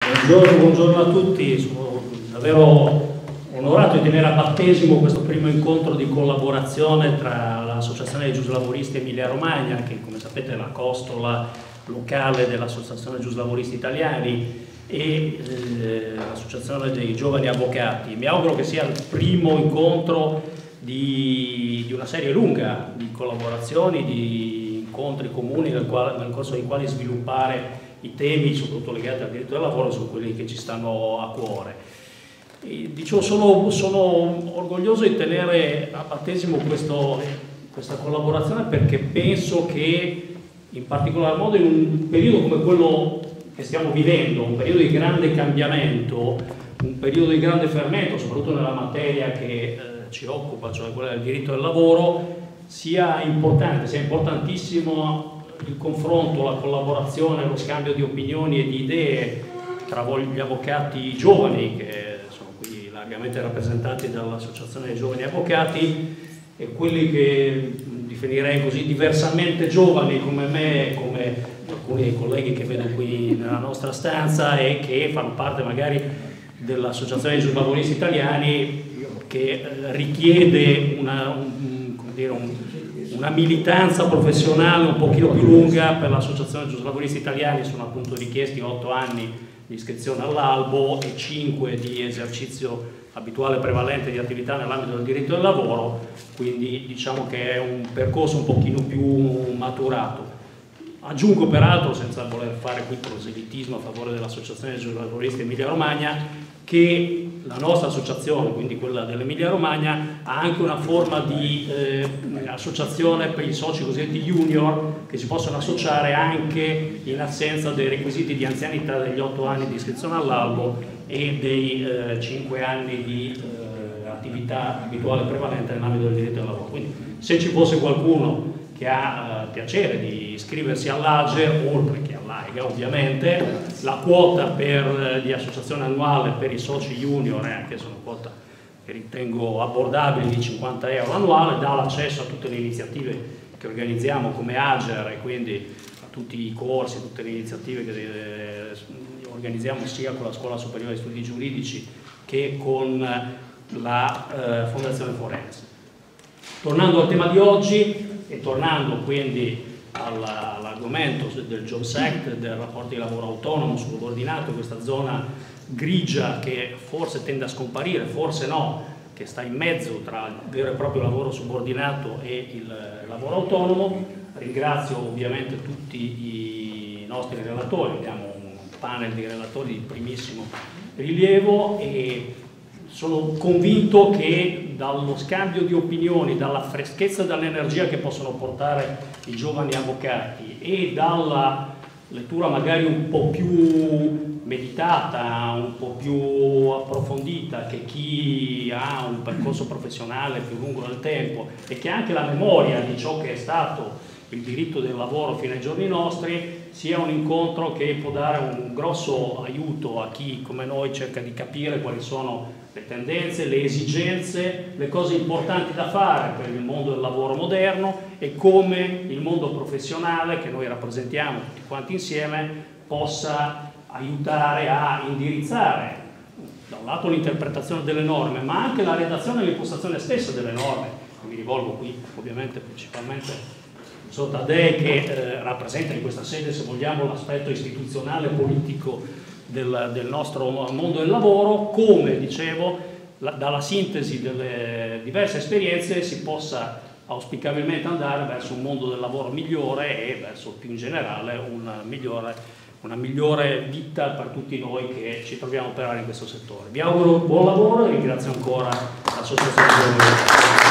Buongiorno a tutti, sono davvero onorato di tenere a battesimo questo primo incontro di collaborazione tra l'Associazione dei Giuslavoristi Emilia Romagna, che come sapete è la costola locale dell'Associazione Giuslavoristi Italiani, e l'Associazione dei Giovani Avvocati. Mi auguro che sia il primo incontro di una serie lunga di collaborazioni, di incontri comuni nel corso dei quali sviluppare i temi, soprattutto legati al diritto del lavoro, sono quelli che ci stanno a cuore. E, dicevo, sono orgoglioso di tenere a battesimo questa collaborazione, perché penso che in particolar modo in un periodo come quello che stiamo vivendo, un periodo di grande cambiamento, un periodo di grande fermento, soprattutto nella materia che ci occupa, cioè quella del diritto del lavoro, sia importantissimo il confronto, la collaborazione, lo scambio di opinioni e di idee tra gli avvocati giovani, che sono qui largamente rappresentati dall'Associazione dei Giovani Avvocati, e quelli che definirei così diversamente giovani come me, come alcuni dei colleghi che vedo qui nella nostra stanza e che fanno parte magari dell'Associazione dei Giuslavoristi Italiani, che richiede una militanza professionale un pochino più lunga. Per l'Associazione dei Giuslavoristi Italiani sono appunto richiesti 8 anni di iscrizione all'albo e 5 di esercizio abituale prevalente di attività nell'ambito del diritto del lavoro, quindi diciamo che è un percorso un pochino più maturato. Aggiungo peraltro, senza voler fare qui proselitismo a favore dell'Associazione dei Giuslavoristi Emilia Romagna, che la nostra associazione, quindi quella dell'Emilia Romagna, ha anche una forma di associazione per i soci cosiddetti junior, che si possono associare anche in assenza dei requisiti di anzianità degli 8 anni di iscrizione all'albo e dei 5 anni di attività abituale prevalente nell'ambito del diritto del lavoro. Quindi se ci fosse qualcuno che ha piacere di iscriversi all'AGE, oltre che all'AIGA ovviamente, la quota di associazione annuale per i soci junior è anche una quota che ritengo abbordabile, di 50 euro annuale, dà l'accesso a tutte le iniziative che organizziamo come AGER, e quindi a tutti i corsi, tutte le iniziative che organizziamo sia con la Scuola Superiore di Studi Giuridici che con la Fondazione Forense. Tornando al tema di oggi, e tornando quindi all'argomento del Jobs Act, del rapporto di lavoro autonomo, subordinato, questa zona grigia che forse tende a scomparire, forse no, che sta in mezzo tra il vero e proprio lavoro subordinato e il lavoro autonomo. Ringrazio ovviamente tutti i nostri relatori, abbiamo un panel di relatori di primissimo rilievo, e sono convinto che dallo scambio di opinioni, dalla freschezza e dall'energia che possono portare i giovani avvocati e dalla lettura magari un po' più meditata, un po' più approfondita che chi ha un percorso professionale più lungo nel tempo e che ha anche la memoria di ciò che è stato il diritto del lavoro fino ai giorni nostri, sia un incontro che può dare un grosso aiuto a chi come noi cerca di capire quali sono le tendenze, le esigenze, le cose importanti da fare per il mondo del lavoro moderno, e come il mondo professionale che noi rappresentiamo tutti quanti insieme possa aiutare a indirizzare da un lato l'interpretazione delle norme, ma anche la redazione e l'impostazione stessa delle norme. Mi rivolgo qui ovviamente principalmente a Taddei, che rappresenta in questa sede, se vogliamo, l'aspetto istituzionale e politico del nostro mondo del lavoro, come dicevo, dalla sintesi delle diverse esperienze si possa auspicabilmente andare verso un mondo del lavoro migliore e verso più in generale una migliore vita per tutti noi che ci troviamo a operare in questo settore. Vi auguro buon lavoro e ringrazio ancora l'Associazione.